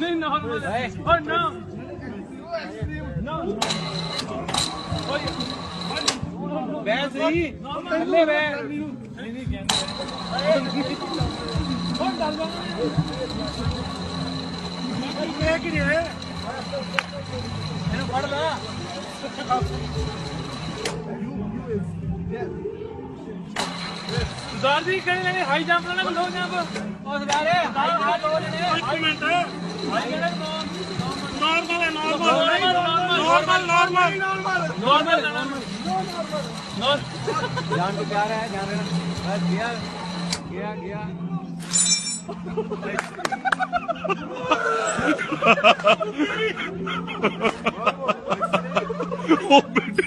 नहीं नॉर्मल है और ना बैठ सही ले बैठ नहीं कहने कौन डाल रहा है कि नहीं है मैंने पढ़ ला दादी कहीं लगे हाई जंप लेना लो जंप और सारे हाई मिनट हाई नॉर्मल है नॉर्मल जान के प्यार है जान रहे बस गया गया गया ओ बेटे